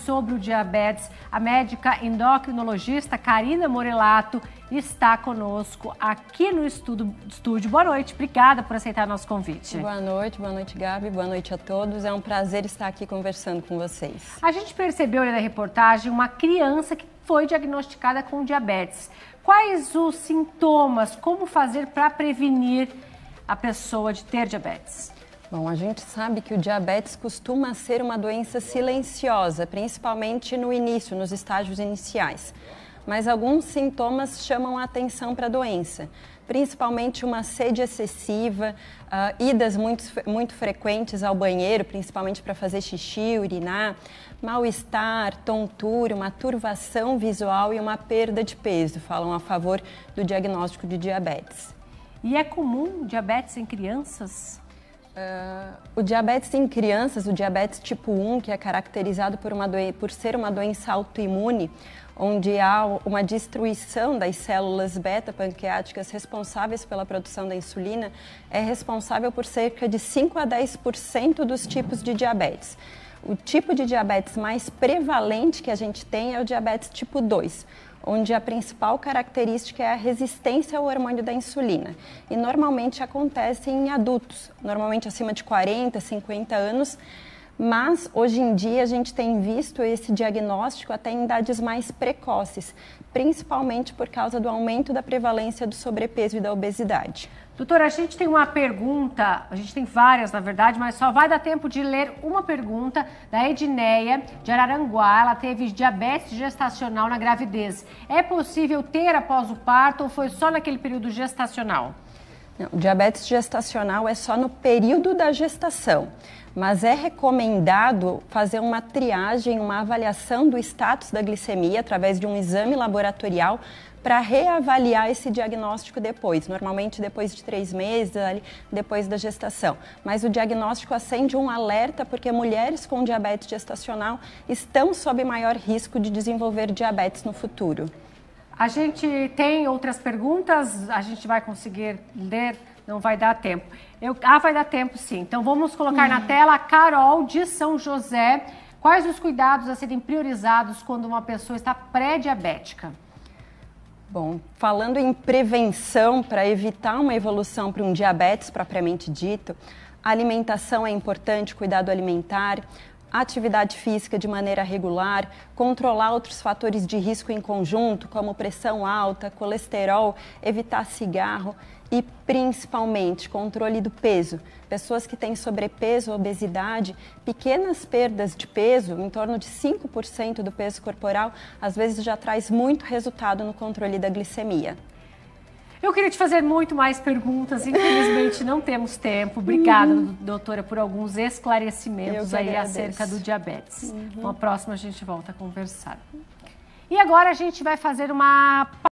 sobre o diabetes. A médica endocrinologista Karina Morelato está conosco aqui no estúdio. Boa noite, obrigada por aceitar nosso convite. Boa noite, Gabi, boa noite a todos. É um prazer estar aqui conversando com vocês. A gente percebeu na reportagem uma criança que foi diagnosticada com diabetes. Quais os sintomas? Como fazer para prevenir a pessoa de ter diabetes? Bom, a gente sabe que o diabetes costuma ser uma doença silenciosa, principalmente no início, nos estágios iniciais. Mas alguns sintomas chamam a atenção para a doença, principalmente uma sede excessiva, idas muito frequentes ao banheiro, principalmente para fazer xixi, urinar, mal-estar, tontura, uma turvação visual e uma perda de peso, falam a favor do diagnóstico de diabetes. E é comum diabetes em crianças? O diabetes em crianças, o diabetes tipo 1, que é caracterizado por ser uma doença autoimune, onde há uma destruição das células beta-pancreáticas responsáveis pela produção da insulina, é responsável por cerca de 5 a 10% dos tipos de diabetes. O tipo de diabetes mais prevalente que a gente tem é o diabetes tipo 2, onde a principal característica é a resistência ao hormônio da insulina. E normalmente acontece em adultos, normalmente acima de 40, 50 anos, mas hoje em dia a gente tem visto esse diagnóstico até em idades mais precoces, principalmente por causa do aumento da prevalência do sobrepeso e da obesidade. Doutora, a gente tem uma pergunta, a gente tem várias na verdade, mas só vai dar tempo de ler uma pergunta da Edneia de Araranguá. Ela teve diabetes gestacional na gravidez. É possível ter após o parto ou foi só naquele período gestacional? Não, diabetes gestacional é só no período da gestação, mas é recomendado fazer uma triagem, uma avaliação do status da glicemia através de um exame laboratorial para reavaliar esse diagnóstico depois, normalmente depois de 3 meses, depois da gestação. Mas o diagnóstico acende um alerta porque mulheres com diabetes gestacional estão sob maior risco de desenvolver diabetes no futuro. A gente tem outras perguntas, a gente vai conseguir ler, não vai dar tempo. Vai dar tempo sim. Então vamos colocar na tela a Carol de São José. Quais os cuidados a serem priorizados quando uma pessoa está pré-diabética? Bom, falando em prevenção para evitar uma evolução para um diabetes propriamente dito, a alimentação é importante, cuidado alimentar, atividade física de maneira regular, controlar outros fatores de risco em conjunto, como pressão alta, colesterol, evitar cigarro e, principalmente, controle do peso. Pessoas que têm sobrepeso, obesidade, pequenas perdas de peso, em torno de 5% do peso corporal, às vezes já traz muito resultado no controle da glicemia. Eu queria te fazer muito mais perguntas, infelizmente não temos tempo. Obrigada, doutora, por alguns esclarecimentos aí acerca do diabetes. Uma próxima a gente volta a conversar. E agora a gente vai fazer uma